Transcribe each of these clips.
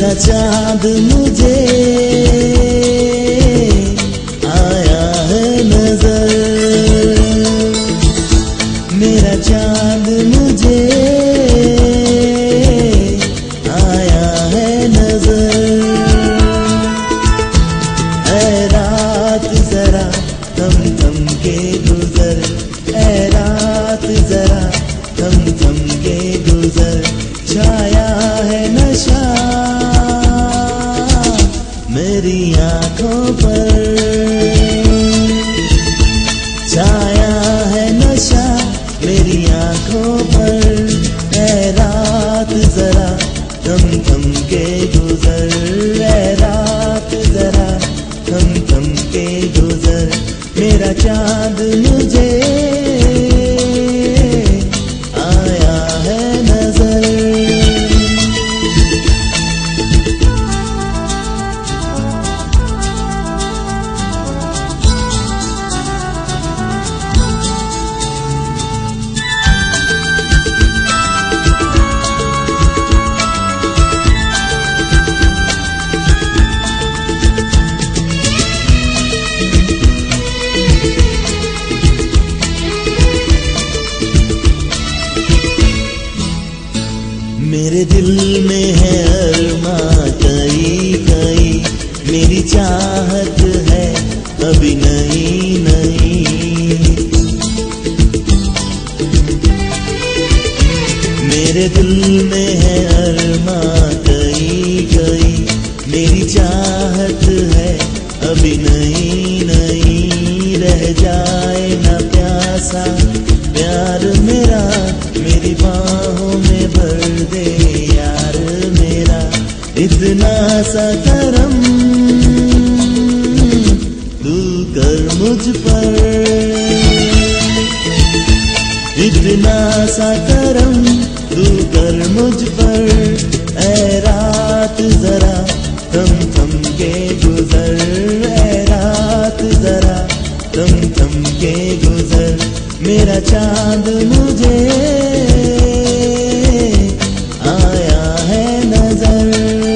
मेरा चाँद मुझे आया है नजर, मेरा चाँद मुझे आया है नजर। ऐ रात जरा थम थम के गुजर, ऐ रात जरा थम थम के गुजर। छाया है नशा मेरी आँखों पर, छाया है नशा मेरी आँखों पर। ऐ रात जरा थम थम के गुजर, ऐ रात जरा थम थम के गुजर। मेरा चाँद मुझे आया है नजर। मेरे दिल में है अरमां कई कई, मेरी चाहत है अभी नई नई। मेरे दिल में है अरमां कई कई, मेरी चाहत है अभी नई नई। रह जाए ना प्यासा प्यार मेरा, मेरी बाहों में भर दे यार मेरा। इतना सा करम तू कर मुझ पर, इतना सा करम तू कर मुझ पर। ऐ रात जरा थम थम के गुजर, ऐ रात जरा थम थम के गुजर। मेरा चाँद मुझे आया है नजर।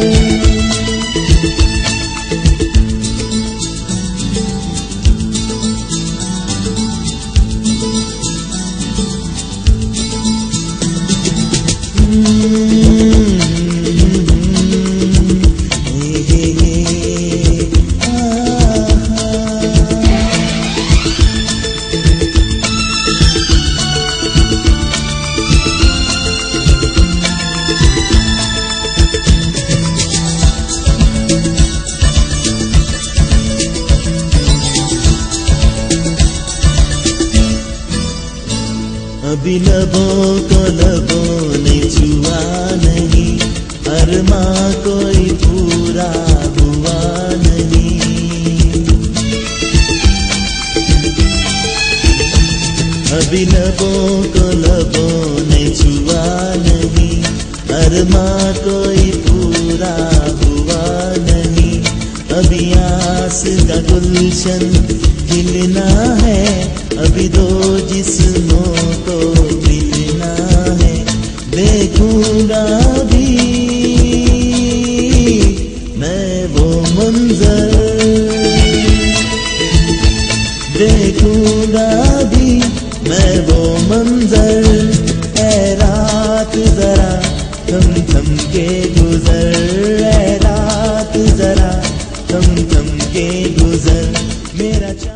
अभी लबों को लबों ने छुआ नहीं, अरमां कोई पूरा हुआ नहीं। अभी लबों को लबों ने छुआ नहीं, अरमां कोई पूरा हुआ नहीं। अभी आस का गुलशन खिलना है, अभी दो जिस्मों को मिलना है। देखूंगा भी मैं वो मंजर, देखूंगा भी मैं वो मंजर। ऐ रात जरा थम थम के गुजर, ऐ रात जरा थम थम के गुजर। मेरा